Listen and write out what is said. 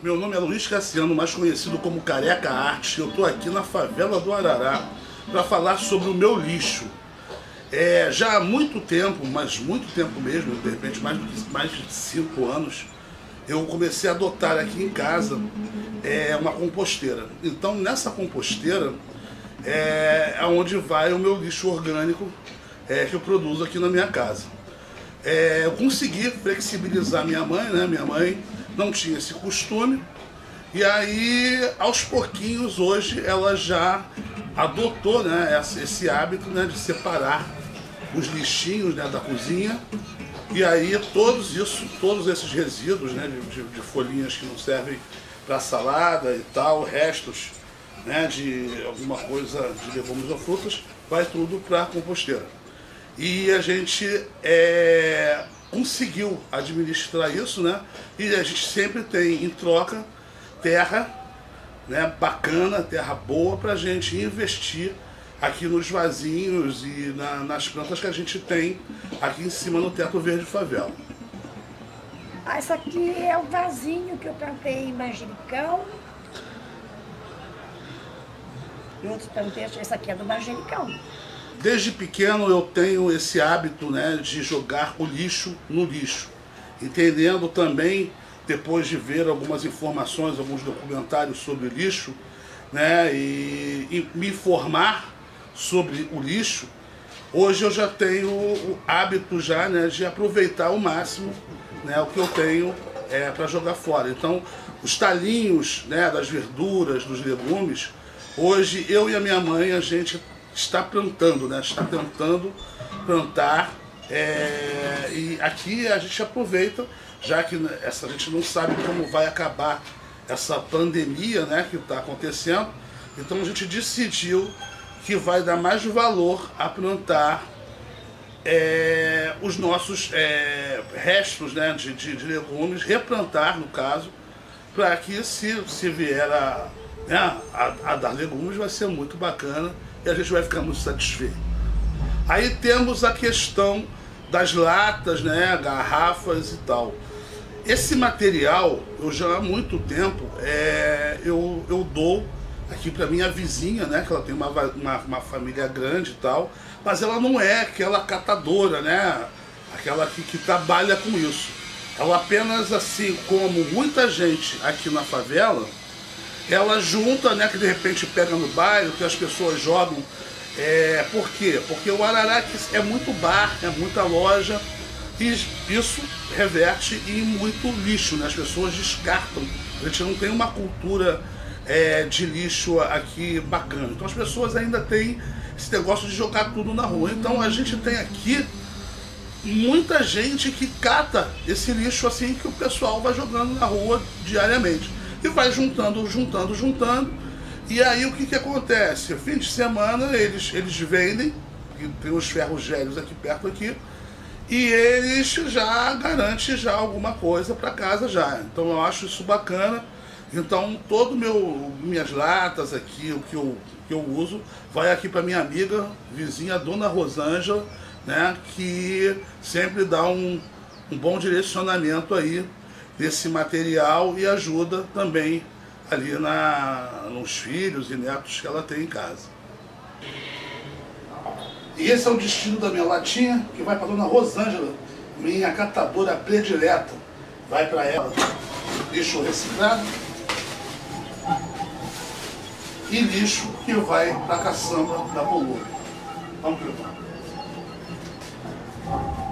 Meu nome é Luiz Cassiano, mais conhecido como Careca Arte. Eu estou aqui na favela do Arará para falar sobre o meu lixo. Já há muito tempo, mas muito tempo mesmo, de repente mais de 5 anos, eu comecei a adotar aqui em casa uma composteira. Então nessa composteira é onde vai o meu lixo orgânico que eu produzo aqui na minha casa. Eu consegui flexibilizar minha mãe, né? Minha mãe não tinha esse costume, e aí aos pouquinhos hoje ela já adotou, né, esse hábito, né, de separar os lixinhos, né, da cozinha, e aí todos esses resíduos, né, de folhinhas que não servem para salada e tal, restos, né, de alguma coisa de legumes ou frutas, vai tudo para a composteira. E a gente conseguiu administrar isso, né? E a gente sempre tem em troca terra, né, bacana, terra boa para a gente investir aqui nos vasinhos e nas plantas que a gente tem aqui em cima no teto verde favela. Isso aqui é o vasinho que eu plantei em manjericão. E outros plantei, esse aqui é do manjericão. Desde pequeno eu tenho esse hábito, né, de jogar o lixo no lixo, entendendo também, depois de ver algumas informações, alguns documentários sobre lixo, né, e me informar sobre o lixo. Hoje eu já tenho o hábito já, né, de aproveitar ao máximo, né, o que eu tenho para jogar fora. Então os talinhos, né, das verduras, dos legumes, hoje eu e a minha mãe, a gente está plantando, né? Está tentando plantar, e aqui a gente aproveita, já que a gente não sabe como vai acabar essa pandemia, né, que está acontecendo, então a gente decidiu que vai dar mais valor a plantar os nossos restos, né, de legumes, replantar no caso, para que se vier a dar legumes vai ser muito bacana. E a gente vai ficar muito satisfeito. Aí temos a questão das latas, né, garrafas e tal. Esse material, eu já há muito tempo, eu dou aqui para minha vizinha, né, que ela tem uma família grande e tal, mas ela não é aquela catadora, né, aquela que trabalha com isso. Ela apenas, assim como muita gente aqui na favela, ela junta, né, que de repente pega no bairro, que as pessoas jogam. Por quê? Porque o Arará é muito bar, é muita loja, e isso reverte em muito lixo, né? As pessoas descartam. A gente não tem uma cultura de lixo aqui bacana. Então as pessoas ainda têm esse negócio de jogar tudo na rua. Então a gente tem aqui muita gente que cata esse lixo assim que o pessoal vai jogando na rua diariamente. E vai juntando, e aí o que acontece? Fim de semana eles vendem, tem os ferros velhos aqui perto aqui, e eles já garantem já alguma coisa para casa já. Então eu acho isso bacana. Então minhas latas aqui, o que eu uso, vai aqui para minha amiga, vizinha, Dona Rosângela, né, que sempre dá um bom direcionamento aí desse material e ajuda também ali nos filhos e netos que ela tem em casa. E esse é o destino da minha latinha, que vai para Dona Rosângela, minha catadora predileta. Vai para ela lixo reciclado e lixo que vai para a caçamba da Polônia. Vamos ver.